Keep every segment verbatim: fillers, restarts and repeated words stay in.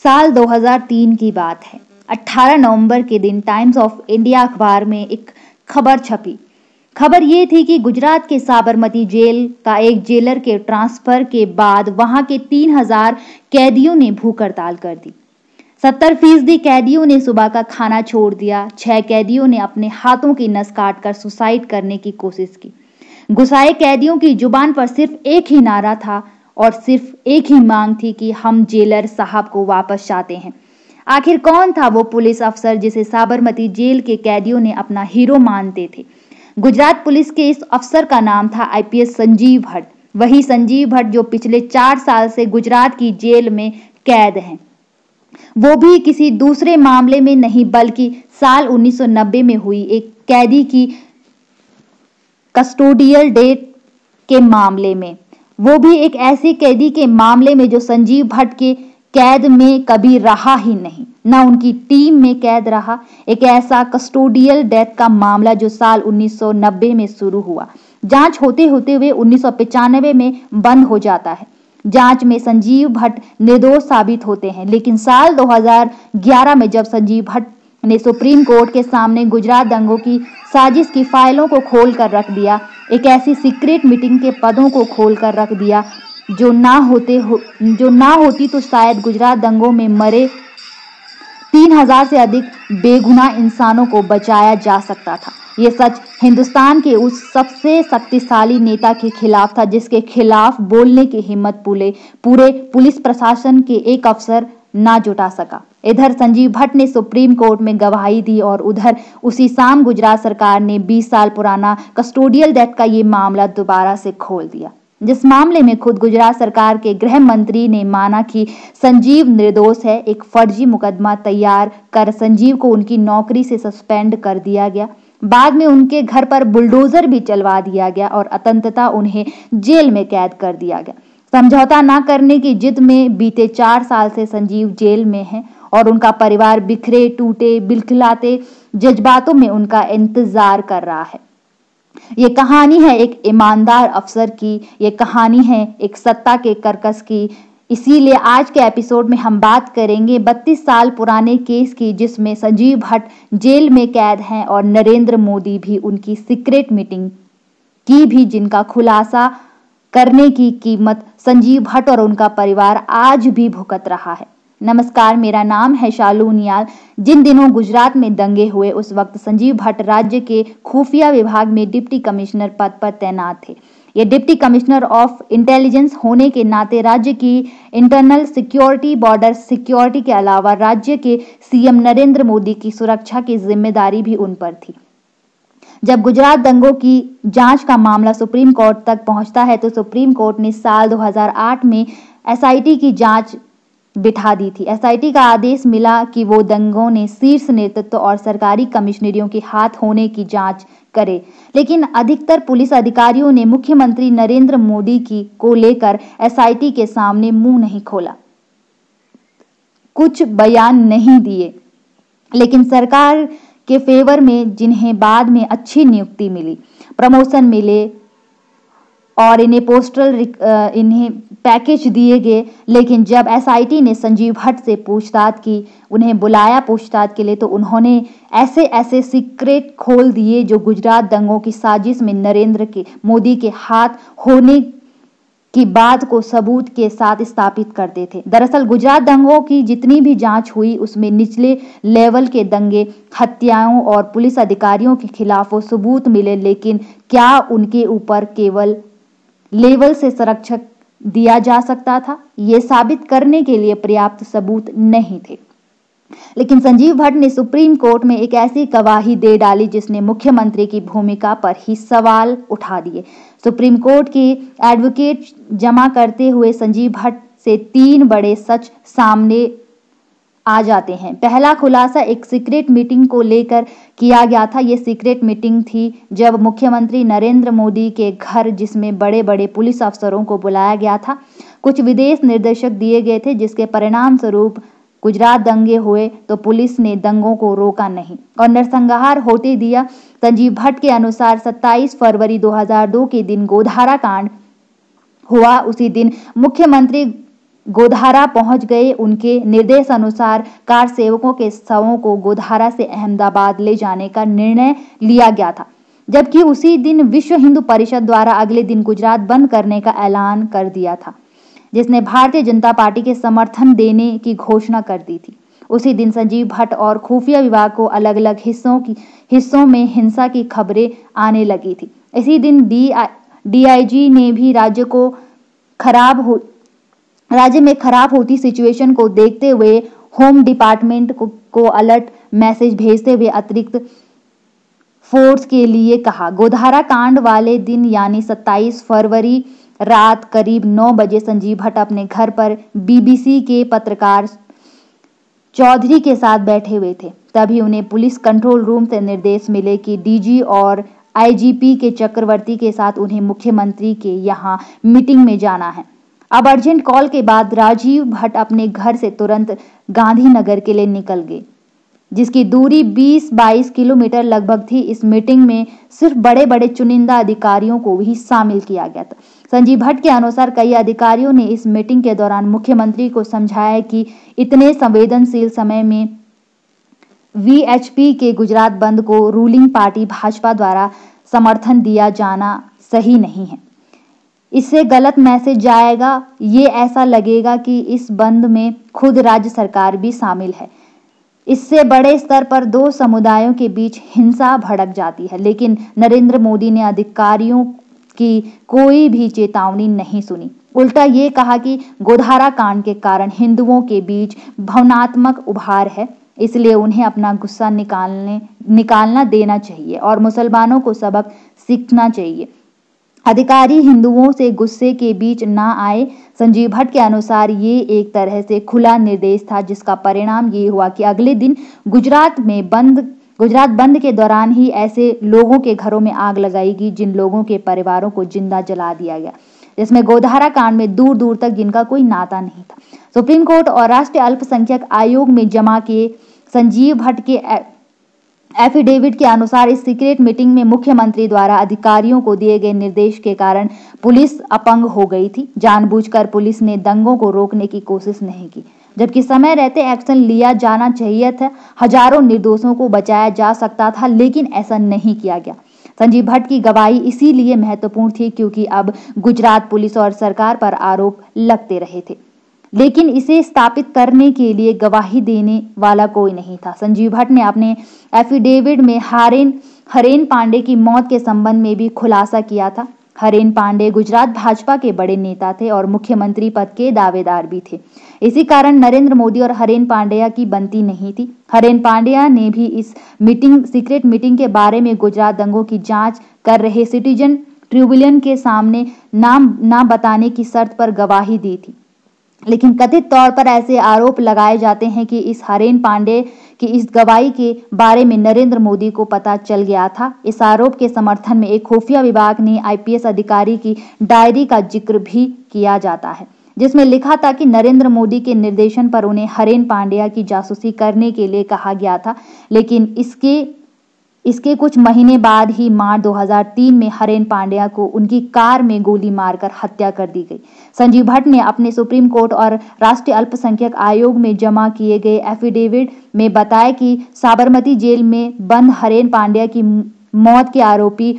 साल दो हज़ार तीन की बात है। अठारह नवंबर के दिन टाइम्स ऑफ इंडिया अखबार में एक खबर छपी। खबर ये थी कि गुजरात के साबरमती जेल का एक जेलर के ट्रांसफर के बाद वहां के तीन हज़ार कैदियों ने भूख हड़ताल कर दी। सत्तर फीसदी कैदियों ने सुबह का खाना छोड़ दिया। छह कैदियों ने अपने हाथों की नस काटकर सुसाइड करने की कोशिश की। गुस्साए कैदियों की जुबान पर सिर्फ एक ही नारा था और सिर्फ एक ही मांग थी कि हम जेलर साहब को वापस चाहते हैं। आखिर कौन था वो पुलिस अफसर जिसे साबरमती जेल के कैदियों ने अपना हीरो मानते थे? गुजरात पुलिस के इस अफसर का नाम था आईपीएस संजीव भट्ट। वही संजीव भट्ट जो पिछले चार साल से गुजरात की जेल में कैद हैं। वो भी किसी दूसरे मामले में नहीं बल्कि साल उन्नीस सौ नब्बे में हुई एक कैदी की कस्टोडियल डेथ के मामले में। वो भी एक ऐसे कैदी के मामले में जो संजीव भट्ट के कैद में कभी रहा ही नहीं, न उनकी टीम में कैद रहा। एक ऐसा कस्टोडियल डेथ का मामला जो साल उन्नीस सौ नब्बे में शुरू हुआ, जांच होते होते हुए उन्नीस सौ पचानवे में बंद हो जाता है। जांच में संजीव भट्ट निर्दोष साबित होते हैं, लेकिन साल दो हज़ार ग्यारह में जब संजीव भट्ट ने सुप्रीम कोर्ट के सामने गुजरात दंगों की साजिश की फाइलों को खोल कर रख दिया, एक ऐसी सीक्रेट मीटिंग के पदों को खोल कर रख दिया जो ना होते हो जो ना होती तो शायद गुजरात दंगों में मरे तीन हजार से अधिक बेगुनाह इंसानों को बचाया जा सकता था। ये सच हिंदुस्तान के उस सबसे शक्तिशाली नेता के खिलाफ था जिसके खिलाफ बोलने की हिम्मत पूरे पूरे पुलिस प्रशासन के एक अफसर ना जुटा सका। इधर संजीव भट्ट ने सुप्रीम कोर्ट में गवाही दी और उधर उसी शाम गुजरात सरकार ने बीस साल पुराना कस्टोडियल डेथ का ये मामला दोबारा से खोल दिया, जिस मामले में खुद गुजरात सरकार के गृह मंत्री ने माना कि संजीव निर्दोष है। एक फर्जी मुकदमा तैयार कर संजीव को उनकी नौकरी से सस्पेंड कर दिया गया। बाद में उनके घर पर बुलडोजर भी चलवा दिया गया और अंततः उन्हें जेल में कैद कर दिया गया। समझौता न करने की जिद में बीते चार साल से संजीव जेल में है और उनका परिवार बिखरे टूटे बिलखिलाते जज्बातों में उनका इंतजार कर रहा है। ये कहानी है एक ईमानदार अफसर की, ये कहानी है एक सत्ता के कर्कश की। इसीलिए आज के एपिसोड में हम बात करेंगे बत्तीस साल पुराने केस की, जिसमें संजीव भट्ट जेल में कैद हैं और नरेंद्र मोदी भी उनकी सीक्रेट मीटिंग की भी, जिनका खुलासा करने की कीमत संजीव भट्ट और उनका परिवार आज भी भुगत रहा है। नमस्कार, मेरा नाम है शालू नियाल। जिन दिनों गुजरात में दंगे हुए उस वक्त संजीव भट्ट राज्य के खुफिया विभाग में डिप्टी कमिश्नर पद पर तैनात थे। ये डिप्टी कमिश्नर ऑफ इंटेलिजेंस होने के नाते राज्य की इंटरनल सिक्योरिटी, बॉर्डर सिक्योरिटी के अलावा राज्य के सीएम नरेंद्र मोदी की सुरक्षा की जिम्मेदारी भी उन पर थी। जब गुजरात दंगों की जांच का मामला सुप्रीम कोर्ट तक पहुंचता है तो सुप्रीम कोर्ट ने साल दो हज़ार आठ में एसआईटी की जांच बिठा दी थी। एसआईटी का आदेश मिला कि वो दंगों ने शीर्ष नेतृत्व और सरकारी कमिश्नरियों के हाथ होने की जांच करे, लेकिन अधिकतर पुलिस अधिकारियों ने मुख्यमंत्री नरेंद्र मोदी की को लेकर एसआईटी के सामने मुंह नहीं खोला, कुछ बयान नहीं दिए। लेकिन सरकार के फेवर में जिन्हें बाद में अच्छी नियुक्ति मिली, प्रमोशन मिले और इन्हें पोस्टल इन्हें पैकेज दिए गए, लेकिन जब एसआईटी ने संजीव भट्ट से पूछताछ की, उन्हें बुलाया पूछताछ के लिए, तो उन्होंने ऐसे ऐसे सीक्रेट खोल दिए जो गुजरात दंगों की साजिश में नरेंद्र के मोदी के हाथ होने की बात को सबूत के साथ स्थापित करते थे। दरअसल गुजरात दंगों की जितनी भी जांच हुई उसमें निचले लेवल के दंगे, हत्याओं और पुलिस अधिकारियों के खिलाफ वो सबूत मिले, लेकिन क्या उनके ऊपर केवल लेवल से संरक्षक दिया जा सकता था? ये साबित करने के लिए पर्याप्त सबूत नहीं थे। लेकिन संजीव भट्ट ने सुप्रीम कोर्ट में एक ऐसी गवाही दे डाली जिसने मुख्यमंत्री की भूमिका पर ही सवाल उठा दिए। सुप्रीम कोर्ट के एडवोकेट जमा करते हुए संजीव भट्ट से तीन बड़े सच सामने आ जाते हैं। पहला खुलासा एक सीक्रेट मीटिंग को लेकर किया गया था। यह सीक्रेट मीटिंग थी जब मुख्यमंत्री नरेंद्र मोदी के घर, जिसमें बड़े बड़े पुलिस अफसरों को बुलाया गया था, कुछ विदेश निर्देशक दिए गए थे, जिसके परिणाम स्वरूप गुजरात दंगे हुए तो पुलिस ने दंगों को रोका नहीं और नरसंहार होते दिया। संजीव भट्ट के अनुसार सत्ताईस फरवरी दो हज़ार दो के दिन गोधारा कांड हुआ। उसी दिन मुख्यमंत्री गोधारा पहुंच गए। उनके निर्देश अनुसार कार सेवकों के शवों को गोधारा से अहमदाबाद ले जाने का निर्णय लिया गया था, जबकि उसी दिन विश्व हिंदू परिषद द्वारा अगले दिन गुजरात बंद करने का ऐलान कर दिया था, जिसने भारतीय जनता पार्टी के समर्थन देने की घोषणा कर दी थी। उसी दिन संजीव भट्ट और खुफिया विभाग को अलग अलग हिस्सों की हिस्सों में हिंसा की खबरें आने लगी थी। इसी दिन डीआईजी ने भी राज्य को खराब हो राज्य में खराब होती सिचुएशन को देखते हुए होम डिपार्टमेंट को, को अलर्ट मैसेज भेजते हुए अतिरिक्त फोर्स के लिए कहा। गोधारा कांड वाले दिन यानी सत्ताईस फरवरी रात करीब नौ बजे संजीव भट्ट अपने घर पर बीबीसी के पत्रकार चौधरी के साथ बैठे हुए थे। तभी उन्हें पुलिस कंट्रोल रूम से निर्देश मिले कि डीजी और आईजीपी के चक्रवर्ती के साथ उन्हें मुख्यमंत्री के यहाँ मीटिंग में जाना है। अब अर्जेंट कॉल के बाद राजीव भट्ट अपने घर से तुरंत गांधीनगर के लिए निकल गए, जिसकी दूरी बीस बाईस किलोमीटर लगभग थी। इस मीटिंग में सिर्फ बड़े बड़े चुनिंदा अधिकारियों को भी शामिल किया गया था। संजीव भट्ट के अनुसार कई अधिकारियों ने इस मीटिंग के दौरान मुख्यमंत्री को समझाया कि इतने संवेदनशील समय में वीएचपी के गुजरात बंद को रूलिंग पार्टी भाजपा द्वारा समर्थन दिया जाना सही नहीं है। इससे गलत मैसेज जाएगा। ये ऐसा लगेगा कि इस बंद में खुद राज्य सरकार भी शामिल है। इससे बड़े स्तर पर दो समुदायों के बीच हिंसा भड़क जाती है। लेकिन नरेंद्र मोदी ने अधिकारियों की कोई भी चेतावनी नहीं सुनी। उल्टा ये कहा कि गोधारा कांड के कारण हिंदुओं के बीच भावनात्मक उभार है, इसलिए उन्हें अपना गुस्सा निकालने निकालना देना चाहिए और मुसलमानों को सबक सीखना चाहिए। अधिकारी हिंदुओं से गुस्से के बीच ना आए। संजीव भट्ट के अनुसार ये एक तरह से खुला निर्देश था, जिसका परिणाम ये हुआ कि अगले दिन गुजरात में बंद गुजरात बंद के दौरान ही ऐसे लोगों के घरों में आग लगाई गई जिन लोगों के परिवारों को जिंदा जला दिया गया, जिसमें गोधारा कांड में दूर दूर तक जिनका कोई नाता नहीं था। सुप्रीम कोर्ट और राष्ट्रीय अल्पसंख्यक आयोग में जमा किए संजीव भट्ट के एफिडेविट के अनुसार इस सीक्रेट मीटिंग में मुख्यमंत्री द्वारा अधिकारियों को दिए गए निर्देश के कारण पुलिस अपंग हो गई थी। जानबूझकर पुलिस ने दंगों को रोकने की कोशिश नहीं की, जबकि समय रहते एक्शन लिया जाना चाहिए था। हजारों निर्दोषों को बचाया जा सकता था, लेकिन ऐसा नहीं किया गया। संजीव भट्ट की गवाही इसीलिए महत्वपूर्ण थी क्योंकि अब गुजरात पुलिस और सरकार पर आरोप लगते रहे थे, लेकिन इसे स्थापित करने के लिए गवाही देने वाला कोई नहीं था। संजीव भट्ट ने अपने एफिडेविट में हरेन हरेन पांडे की मौत के संबंध में भी खुलासा किया था। हरेन पांडे गुजरात भाजपा के बड़े नेता थे और मुख्यमंत्री पद के दावेदार भी थे। इसी कारण नरेंद्र मोदी और हरेन पांड्या की बनती नहीं थी। हरेन पांड्या ने भी इस मीटिंग सीक्रेट मीटिंग के बारे में गुजरात दंगों की जांच कर रहे सिटीजन ट्रिब्यूनल के सामने नाम ना बताने की शर्त पर गवाही दी थी। लेकिन कथित तौर पर ऐसे आरोप लगाए जाते हैं कि इस हरेन पांडे की इस गवाही के बारे में नरेंद्र मोदी को पता चल गया था। इस आरोप के समर्थन में एक खुफिया विभाग ने आईपीएस अधिकारी की डायरी का जिक्र भी किया जाता है, जिसमें लिखा था कि नरेंद्र मोदी के निर्देशन पर उन्हें हरेन पांड्या की जासूसी करने के लिए कहा गया था। लेकिन इसके इसके कुछ महीने बाद ही मार्च दो हज़ार तीन में हरेन पांड्या को उनकी कार में गोली मारकर हत्या कर दी गई। संजीव भट्ट ने अपने सुप्रीम कोर्ट और राष्ट्रीय अल्पसंख्यक आयोग में जमा किए गए एफिडेविट में बताया कि साबरमती जेल में बंद हरेन पांड्या की मौत के आरोपी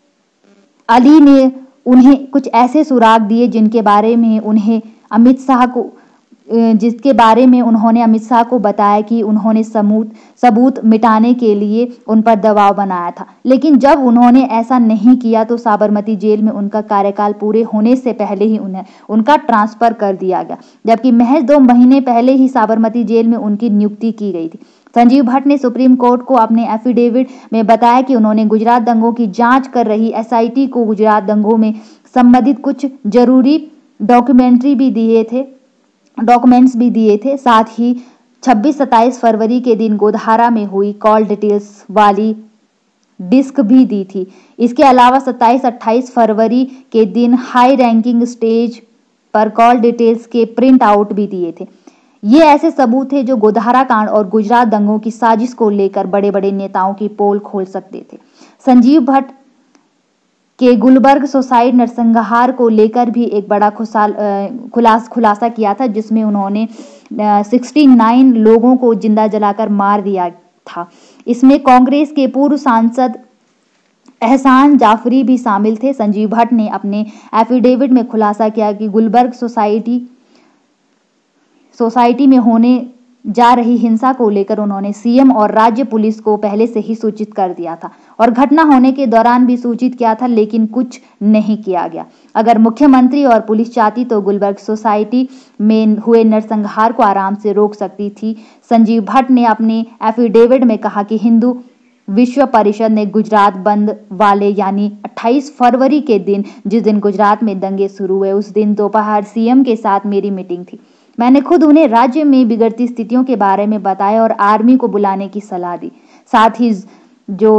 अली ने उन्हें कुछ ऐसे सुराग दिए जिनके बारे में उन्हें अमित शाह को जिसके बारे में उन्होंने अमित शाह को बताया कि उन्होंने सबूत सबूत मिटाने के लिए उन पर दबाव बनाया था। लेकिन जब उन्होंने ऐसा नहीं किया तो साबरमती जेल में उनका कार्यकाल पूरे होने से पहले ही उन्हें उनका ट्रांसफर कर दिया गया, जबकि महज दो महीने पहले ही साबरमती जेल में उनकी नियुक्ति की गई थी। संजीव भट्ट ने सुप्रीम कोर्ट को अपने एफिडेविट में बताया कि उन्होंने गुजरात दंगों की जांच कर रही एसआईटी को गुजरात दंगों में संबंधित कुछ जरूरी डॉक्यूमेंट्री भी दिए थे डॉक्यूमेंट्स भी दिए थे। साथ ही छब्बीस सत्ताईस फरवरी के दिन गोधारा में हुई कॉल डिटेल्स वाली डिस्क भी दी थी। इसके अलावा सत्ताईस अट्ठाईस फरवरी के दिन हाई रैंकिंग स्टेज पर कॉल डिटेल्स के प्रिंट आउट भी दिए थे। ये ऐसे सबूत थे जो गोधारा कांड और गुजरात दंगों की साजिश को लेकर बड़े बड़े नेताओं की पोल खोल सकते थे। संजीव भट्ट के गुलबर्ग सोसाइटी नरसंहार को लेकर भी एक बड़ा खुलास खुलासा किया था, जिसमें उन्होंने उनहत्तर लोगों को जिंदा जलाकर मार दिया था। इसमें कांग्रेस के पूर्व सांसद एहसान जाफरी भी शामिल थे। संजीव भट्ट ने अपने एफिडेविट में खुलासा किया कि गुलबर्ग सोसाइटी सोसाइटी में होने जा रही हिंसा को लेकर उन्होंने सीएम और राज्य पुलिस को पहले से ही सूचित कर दिया था और घटना होने के दौरान भी सूचित किया था, लेकिन कुछ नहीं किया गया। अगर मुख्यमंत्री और पुलिस चाहती तो गुलबर्ग सोसाइटी में हुए नरसंहार को आराम से रोक सकती थी। संजीव भट्ट ने अपने एफिडेविट में कहा कि हिंदू विश्व परिषद ने गुजरात बंद वाले यानी अट्ठाईस फरवरी के दिन, जिस दिन गुजरात में दंगे शुरू हुए, उस दिन दोपहर सीएम के साथ मेरी मीटिंग थी। मैंने खुद उन्हें राज्य में बिगड़ती स्थितियों के बारे में बताया और आर्मी को बुलाने की सलाह दी। साथ ही जो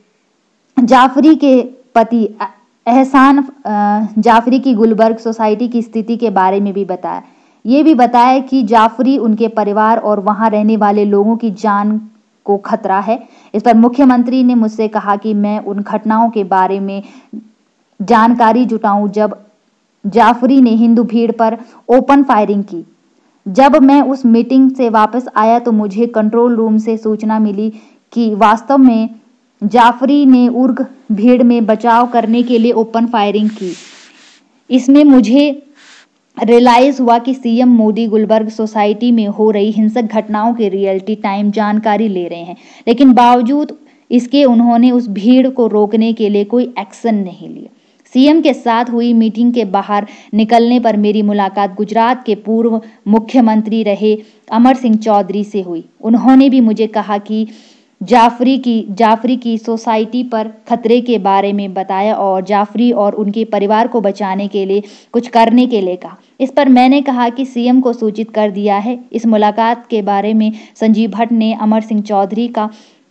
जाफरी के पति एहसान जाफरी की गुलबर्ग सोसाइटी की स्थिति के बारे में भी बताया। ये भी बताया कि जाफरी, उनके परिवार और वहां रहने वाले लोगों की जान को खतरा है। इस पर मुख्यमंत्री ने मुझसे कहा कि मैं उन घटनाओं के बारे में जानकारी जुटाऊं जब जाफरी ने हिंदू भीड़ पर ओपन फायरिंग की। जब मैं उस मीटिंग से वापस आया तो मुझे कंट्रोल रूम से सूचना मिली कि वास्तव में जाफरी ने उर्ग भीड़ में बचाव करने के लिए ओपन फायरिंग की। इसमें मुझे रियलाइज हुआ कि सीएम मोदी गुलबर्ग सोसाइटी में हो रही हिंसक घटनाओं के रियलिटी टाइम जानकारी ले रहे हैं, लेकिन बावजूद इसके उन्होंने उस भीड़ को रोकने के लिए कोई एक्शन नहीं लिया। सीएम के साथ हुई मीटिंग के बाहर निकलने पर मेरी मुलाकात गुजरात के पूर्व मुख्यमंत्री रहे अमर सिंह चौधरी से हुई। उन्होंने भी मुझे कहा कि जाफरी की जाफरी की सोसाइटी पर खतरे के बारे में बताया और जाफरी और उनके परिवार को बचाने के लिए कुछ करने के लिए कहा। इस पर मैंने कहा कि सीएम को सूचित कर दिया है। इस मुलाकात के बारे में संजीव भट्ट ने अमर सिंह चौधरी का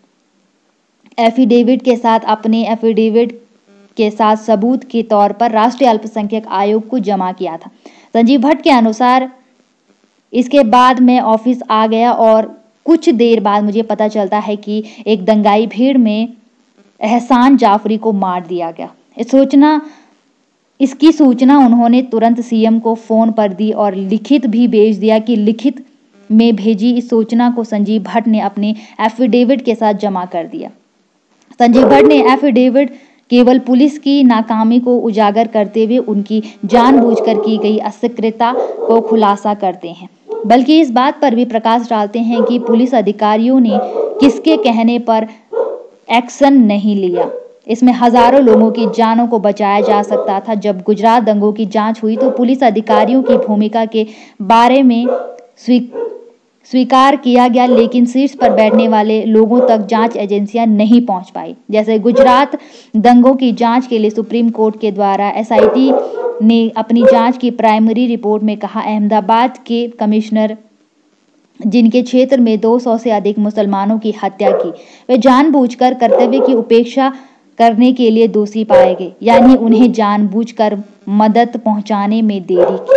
एफिडेविट के साथ अपने एफिडेविट के साथ सबूत के तौर पर राष्ट्रीय अल्पसंख्यक आयोग को जमा किया था। संजीव भट्ट के अनुसार इसके बाद मैं ऑफिस आ गया और कुछ देर बाद मुझे पता चलता है कि एक दंगाई भीड़ में एहसान जाफरी को मार दिया गया। इस सूचना इसकी सूचना उन्होंने तुरंत सीएम को फोन पर दी और लिखित भी भेज दिया कि लिखित में भेजी इस सूचना को संजीव भट्ट ने अपने एफिडेविट के साथ जमा कर दिया। संजीव भट्ट ने एफिडेविट केवल पुलिस की नाकामी को उजागर करते हुए उनकी जानबूझकर की गई असक्रियता को खुलासा करते हैं, बल्कि इस बात पर भी प्रकाश डालते हैं कि पुलिस अधिकारियों ने किसके कहने पर एक्शन नहीं लिया। इसमें हजारों लोगों की जानों को बचाया जा सकता था। जब गुजरात दंगों की जांच हुई तो पुलिस अधिकारियों की भूमिका के बारे में स्वी स्वीकार किया गया, लेकिन शीर्ष पर बैठने वाले लोगों तक जांच एजेंसियां नहीं पहुंच पाई। जैसे गुजरात दंगों की जांच के लिए सुप्रीम कोर्ट के द्वारा एसआईटी ने अपनी जांच की प्राइमरी रिपोर्ट में कहा, अहमदाबाद के कमिश्नर जिनके क्षेत्र में दो सौ से अधिक मुसलमानों की हत्या की, वे जानबूझकर कर्तव्य की उपेक्षा करने के लिए दोषी पाए गए, यानी उन्हें जानबूझकर मदद पहुंचाने में देरी की।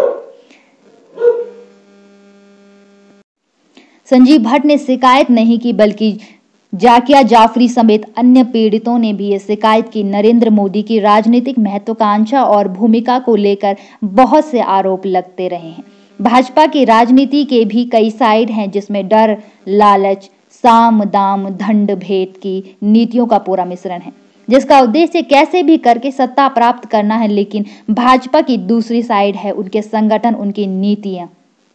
संजीव भट्ट ने शिकायत नहीं की, बल्कि जाकिया जाफरी समेत अन्य पीड़ितों ने भी ये शिकायत की। नरेंद्र मोदी की राजनीतिक महत्वाकांक्षा और भूमिका को लेकर बहुत से आरोप लगते रहे हैं। भाजपा की राजनीति के भी कई साइड हैं, जिसमें डर, लालच, साम दाम दंड भेद की नीतियों का पूरा मिश्रण है, जिसका उद्देश्य कैसे भी करके सत्ता प्राप्त करना है। लेकिन भाजपा की दूसरी साइड है उनके संगठन, उनकी नीतियां।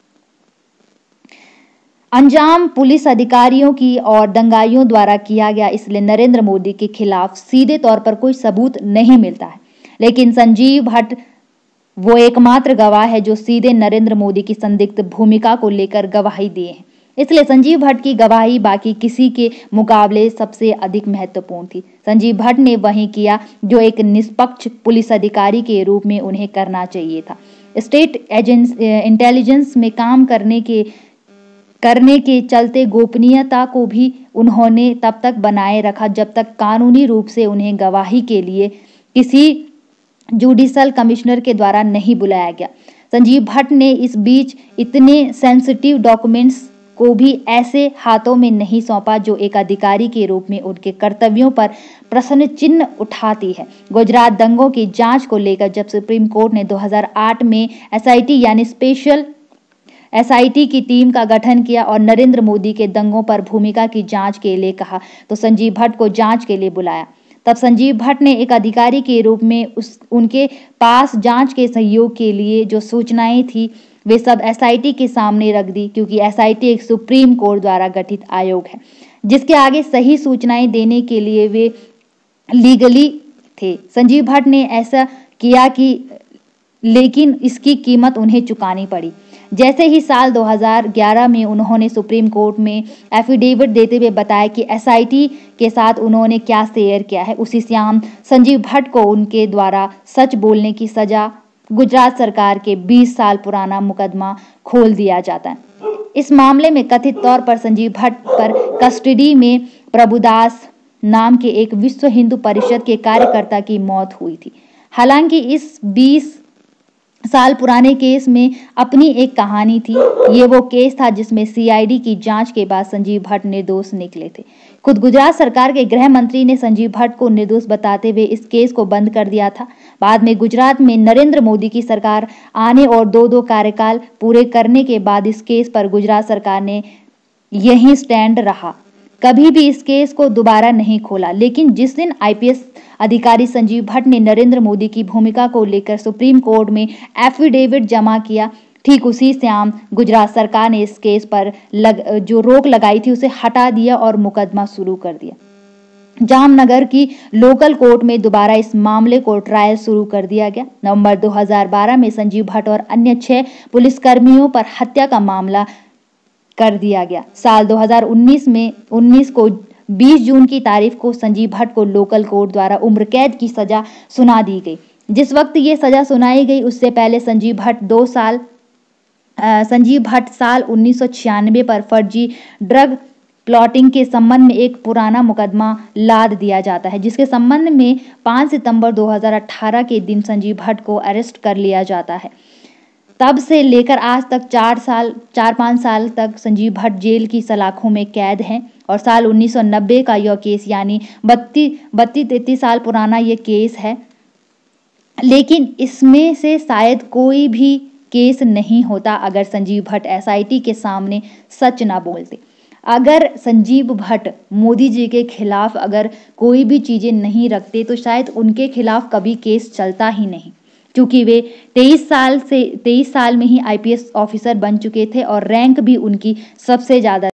अंजाम पुलिस अधिकारियों की और दंगाइयों द्वारा किया गया, इसलिए नरेंद्र मोदी के खिलाफ सीधे तौर पर कोई सबूत नहीं मिलता है। लेकिन संजीव भट्ट वो एकमात्र गवाह है जो सीधे नरेंद्र मोदी की संदिग्ध भूमिका को लेकर गवाही दिए हैं। इसलिए संजीव भट्ट की गवाही बाकी किसी के मुकाबले सबसे अधिक महत्वपूर्ण थी। संजीव भट्ट ने वही किया जो एक निष्पक्ष पुलिस अधिकारी के रूप में उन्हें करना चाहिए था। स्टेट एजेंस इंटेलिजेंस में काम करने के करने के चलते गोपनीयता को भी उन्होंने तब तक बनाए रखा जब तक कानूनी रूप से उन्हें गवाही के लिए किसी जुडिशल कमिश्नर के द्वारा नहीं बुलाया गया। संजीव भट्ट ने इस बीच इतने सेंसिटिव डॉक्यूमेंट्स को भी ऐसे हाथों में नहीं सौंपा जो एक अधिकारी के रूप में उनके कर्तव्यों पर प्रश्न चिन्ह उठाती है। गुजरात दंगों की जांच को लेकर जब सुप्रीम कोर्ट ने दो हज़ार आठ में एसआईटी यानी स्पेशल एसआईटी की टीम का गठन किया और नरेंद्र मोदी के दंगों पर भूमिका की जांच के लिए कहा तो संजीव भट्ट को जांच के लिए बुलाया। तब संजीव भट्ट ने एक अधिकारी के रूप में उस उनके पास जांच के सहयोग के लिए जो सूचनाएं थी वे सब एसआईटी के सामने रख दी, क्योंकि एसआईटी एक सुप्रीम कोर्ट द्वारा गठित आयोग है जिसके आगे सही सूचनाएं देने के लिए वे लीगली थे। संजीव भट्ट ने ऐसा किया कि लेकिन इसकी कीमत उन्हें चुकानी पड़ी। जैसे ही साल दो हज़ार ग्यारह में उन्होंने सुप्रीम कोर्ट में एफिडेविट देते हुए बताया कि एसआईटी के साथ उन्होंने क्या शेयर किया है, उसी शाम संजीव भट्ट को उनके द्वारा सच बोलने की सजा गुजरात सरकार के बीस साल पुराना मुकदमा खोल दिया जाता है। इस मामले में कथित तौर पर संजीव भट्ट पर कस्टडी में प्रभुदास नाम के एक विश्व हिंदू परिषद के कार्यकर्ता की मौत हुई थी। हालांकि इस बीस साल पुराने केस में अपनी एक कहानी थी। ये वो केस था जिसमें सीआईडी की जांच के बाद संजीव भट्ट निर्दोष निकले थे। खुद गुजरात सरकार के गृह मंत्री ने संजीव भट्ट को निर्दोष बताते हुए इस केस को बंद कर दिया था। बाद में गुजरात में नरेंद्र मोदी की सरकार आने और दो दो कार्यकाल पूरे करने के बाद इस केस पर गुजरात सरकार ने यही स्टैंड रहा, कभी भी इस केस को दोबारा नहीं खोला। लेकिन जिस दिन आईपीएस अधिकारी संजीव भट्ट ने नरेंद्र मोदी की भूमिका को लेकर सुप्रीम कोर्ट में एफिडेविट जमा किया, ठीक उसी शाम गुजरात सरकार ने इस केस पर लग, जो रोक लगाई थी उसे हटा दिया और मुकदमा शुरू कर दिया। जामनगर की लोकल कोर्ट में दोबारा इस मामले को ट्रायल शुरू कर दिया गया। नवंबर दो हज़ार बारह में संजीव भट्ट और अन्य छह पुलिसकर्मियों पर हत्या का मामला कर दिया गया। साल दो हज़ार उन्नीस में उन्नीस को बीस जून की तारीख को संजीव भट्ट को लोकल कोर्ट द्वारा उम्र कैद की सजा सुना दी गई। जिस वक्त ये सजा सुनाई गई उससे पहले संजीव भट्ट दो साल आ, संजीव भट्ट साल उन्नीस सौ छियानवे पर फर्जी ड्रग प्लॉटिंग के संबंध में एक पुराना मुकदमा लाद दिया जाता है, जिसके संबंध में पाँच सितंबर दो हज़ार अठारह के दिन संजीव भट्ट को अरेस्ट कर लिया जाता है। तब से लेकर आज तक चार साल चार पाँच साल तक संजीव भट्ट जेल की सलाखों में कैद हैं और साल उन्नीस सौ नब्बे का यह केस यानी बत्तीस बत्तीस तैंतीस साल पुराना यह केस है। लेकिन इसमें से शायद कोई भी केस नहीं होता अगर संजीव भट्ट एसआईटी के सामने सच ना बोलते। अगर संजीव भट्ट मोदी जी के खिलाफ अगर कोई भी चीजें नहीं रखते तो शायद उनके खिलाफ कभी केस चलता ही नहीं, क्योंकि वे तेईस साल से तेईस साल में ही आईपीएस ऑफिसर बन चुके थे और रैंक भी उनकी सबसे ज्यादा